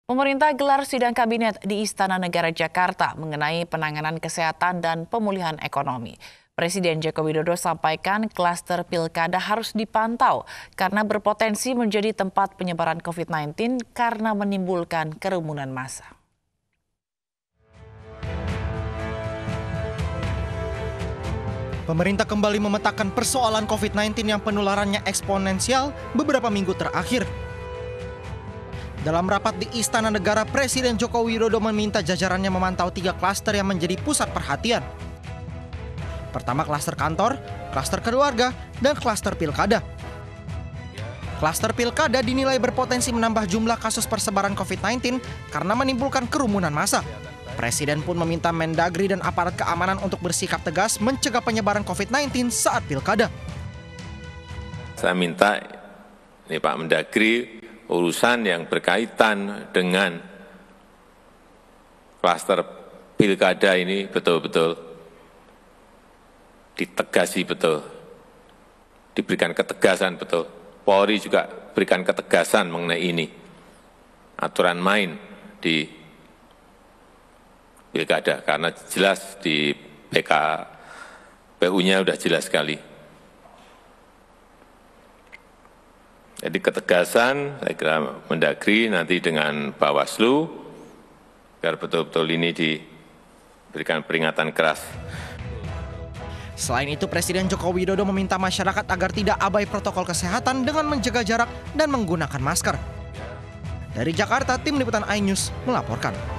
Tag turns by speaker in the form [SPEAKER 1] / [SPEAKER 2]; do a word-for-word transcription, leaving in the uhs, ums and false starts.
[SPEAKER 1] Pemerintah gelar sidang kabinet di Istana Negara Jakarta mengenai penanganan kesehatan dan pemulihan ekonomi. Presiden Joko Widodo sampaikan klaster pilkada harus dipantau karena berpotensi menjadi tempat penyebaran covid sembilan belas karena menimbulkan kerumunan massa.
[SPEAKER 2] Pemerintah kembali memetakan persoalan covid sembilan belas yang penularannya eksponensial beberapa minggu terakhir. Dalam rapat di Istana Negara, Presiden Joko Widodo meminta jajarannya memantau tiga klaster yang menjadi pusat perhatian. Pertama, klaster kantor, klaster keluarga, dan klaster pilkada. Klaster pilkada dinilai berpotensi menambah jumlah kasus persebaran covid sembilan belas karena menimbulkan kerumunan massa. Presiden pun meminta Mendagri dan aparat keamanan untuk bersikap tegas mencegah penyebaran covid sembilan belas saat pilkada.
[SPEAKER 3] Saya minta ini Pak Mendagri, urusan yang berkaitan dengan klaster pilkada ini betul-betul ditegasi betul, diberikan ketegasan betul. Polri juga berikan ketegasan mengenai ini. Aturan main di pilkada, karena jelas di P K P U-nya sudah jelas sekali. Jadi ketegasan, saya kira Mendagri nanti dengan Bawaslu, biar betul-betul ini diberikan peringatan keras.
[SPEAKER 2] Selain itu, Presiden Joko Widodo meminta masyarakat agar tidak abai protokol kesehatan dengan menjaga jarak dan menggunakan masker. Dari Jakarta, Tim Liputan iNews melaporkan.